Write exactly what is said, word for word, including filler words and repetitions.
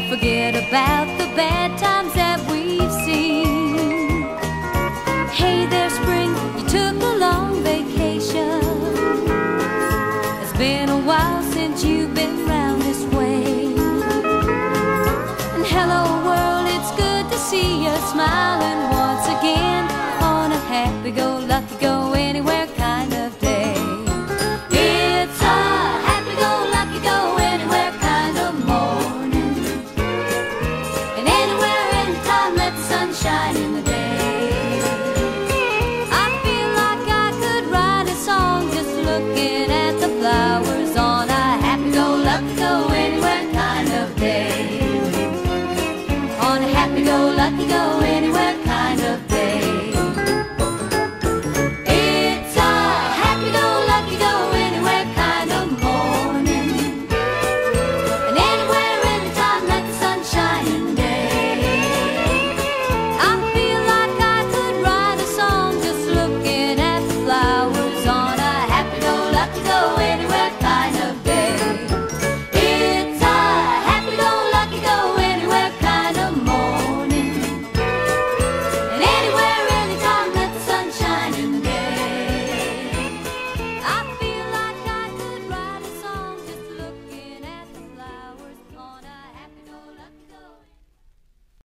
forget about the bad times that we've seen. Hey there, spring, you took a long vacation. It's been a while since you've been round this way. And hello world, it's good to see you smiling once again on a happy-go-lucky go